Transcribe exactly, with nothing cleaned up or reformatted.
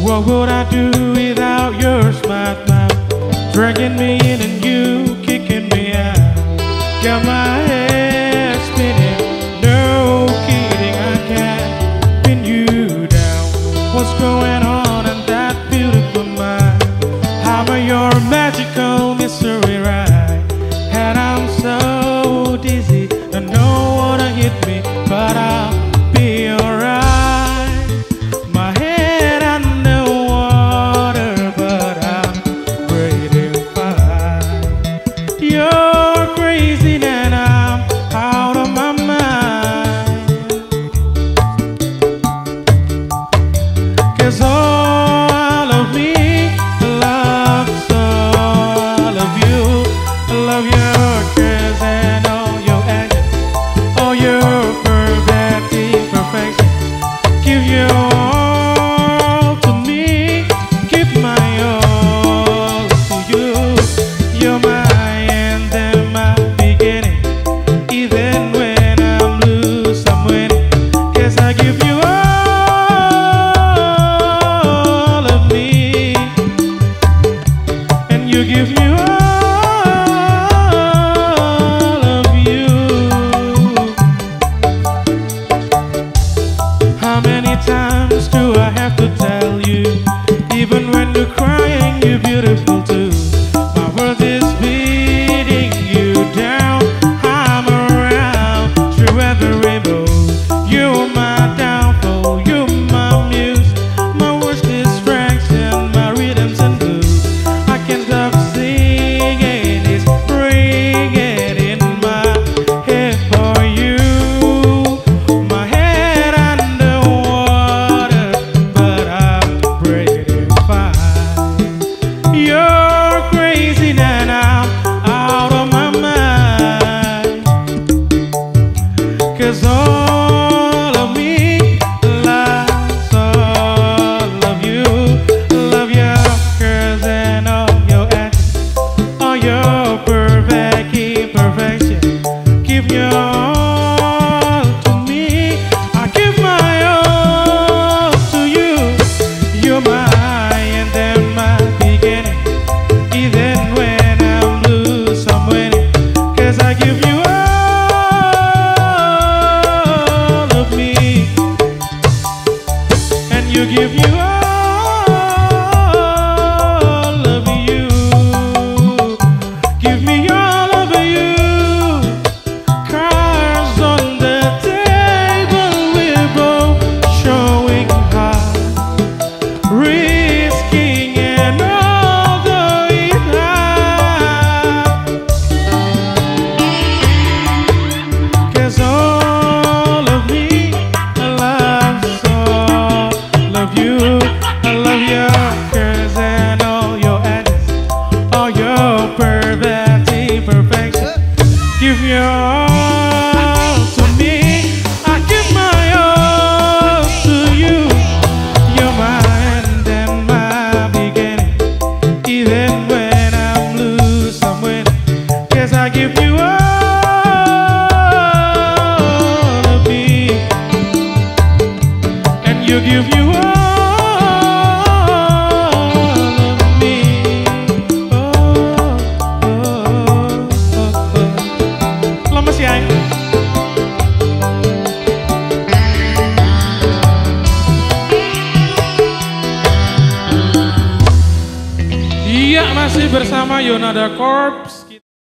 What would I do without your smart mouth? Dragging me in and you kicking me out. Got my head spinning, no kidding, I can't pin you down. What's going on in that beautiful mind? How about your magical mystery ride? And I'm so dizzy, I don't wanna hit me, but I'll be alright. My head underwater, but I'm breathing fine. You're crazy and I'm out of my mind. 'Cause all of me loves all of you. I love your curves and all your actions, all your perfect imperfection. Give your all to me, give my all to you. You're my end and my beginning. Even when I'm loose, I'm winning. 'Cause I give you all of me, and you give me all of you. How many times do I have to tell you? Even when you're crying, you're beautiful too. My world is beating you down. I'm around through every rainbow. You're my downfall, you're my muse, my worst distraction, my rhythms and blues. I can't stop singing, it's ringing in my head for you. My head underwater, but I'm breathing fine. You're crazy and I'm out of my mind. 'Cause all of me loves all of you. Love your curves and all your actions, all your perfect imperfection. Give your all to me, I give my all to you. You're my end and my beginning. Even when I'm loose, I'm winning. 'Cause I give you all of me, and you give you all of you. Give me all of you. Cards on the table, we're both showing heart, risking and all the have. 'Cause all of me loves all of you. I love your curves and all your actions, all your perfect imperfection. Give your all to me, I give my all to you. You're my end and my beginning. Even when I'm loose, I'm winning. 'Cause I give you all of me, and you give you all of me. Oh, oh, oh, oh. Lemes ya. Iya, masih bersama Yonada Corps.